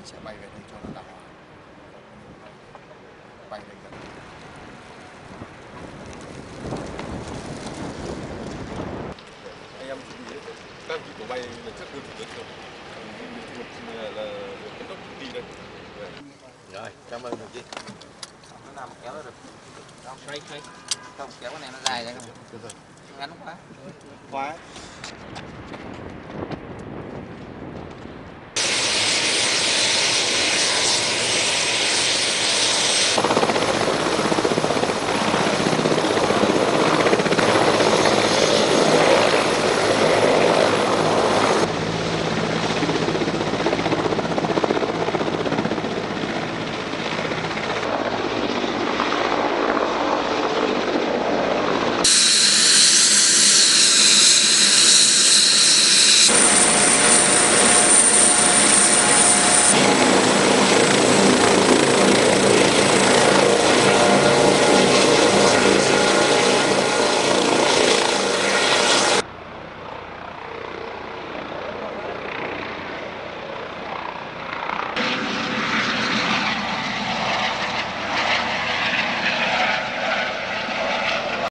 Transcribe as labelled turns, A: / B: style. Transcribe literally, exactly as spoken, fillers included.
A: mình sẽ bay về đây cho nó đàng hoàng. Bay lên gần. Anh em chuẩn bị các vị tổ bay lần trước đưa thủ tướng rồi. Mình là, là cái tốc đi đây. Rồi, cảm ơn đồng chí.
B: Nó nào mà kéo nó được. Không, xoay, xoay. Không, kéo cái này nó dài ra không? Ngắn quá.
A: Quá.